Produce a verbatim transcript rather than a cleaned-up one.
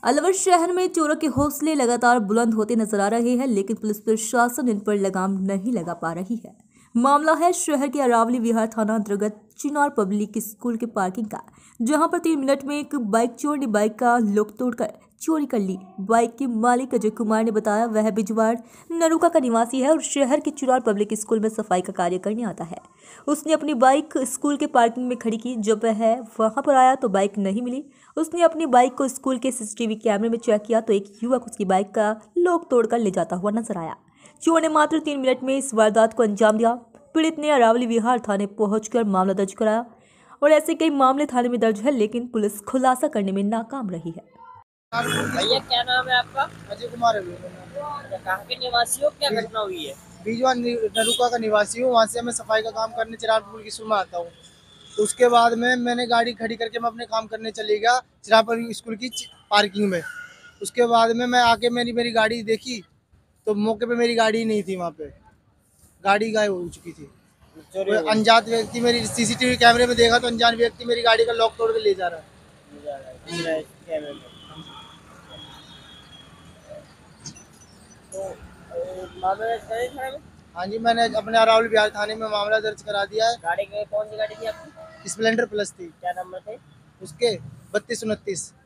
अलवर शहर में चोरों के हौसले लगातार बुलंद होते नजर आ रहे हैं, लेकिन पुलिस प्रशासन इन पर लगाम नहीं लगा पा रही है। मामला है शहर के अरावली विहार थाना अंतर्गत चिनार पब्लिक स्कूल के पार्किंग का, जहां पर तीन मिनट में एक बाइक चोर ने बाइक का लॉक तोड़कर चोरी कर ली। बाइक के मालिक अजय कुमार ने बताया वह बिजवाड़ नरुका का निवासी है और शहर के चिनार पब्लिक स्कूल में सफाई का कार्य करने आता है। उसने अपनी बाइक स्कूल के पार्किंग में खड़ी की। जब वह वहां पर आया तो बाइक नहीं मिली। उसने अपनी बाइक को स्कूल के सीसीटीवी कैमरे में चेक किया तो एक युवक उसकी बाइक का लॉक तोड़कर ले जाता हुआ नजर आया। चोर ने मात्र तीन मिनट में इस वारदात को अंजाम दिया। पीड़ित ने अरावली विहार थाने पहुंचकर मामला दर्ज कराया और ऐसे कई मामले थाने में दर्ज है, लेकिन पुलिस खुलासा करने में नाकाम रही है। भैया क्या नाम है आपका? अजय कुमार है। अच्छा, कहाँ के निवासी हो? क्या घटना हुई है? बीजवान नरुका का निवासी हूँ। वहाँ से मैं सफाई का काम करने चिराग पुल की स्कूल में आता हूँ। तो उसके बाद में मैंने गाड़ी खड़ी करके मैं अपने काम करने चली गया चिराग पुल स्कूल की पार्किंग में। उसके बाद में मैं आके मेरी मेरी गाड़ी देखी तो मौके पे मेरी गाड़ी नहीं थी। वहाँ पे गाड़ी गायब हो चुकी थी। तो अनजान व्यक्ति मेरी सीसीटीवी कैमरे में देखा तो अनजान व्यक्ति मेरी गाड़ी का लॉक तोड़ के ले जा रहा है। हाँ जी, मैंने अपने अरावली बिहार थाने में मामला दर्ज करा दिया है। गाड़ी के कौन सी गाड़ी थी आपकी? स्प्लेंडर प्लस थी। क्या नंबर थे उसके? बत्तीस उनतीस।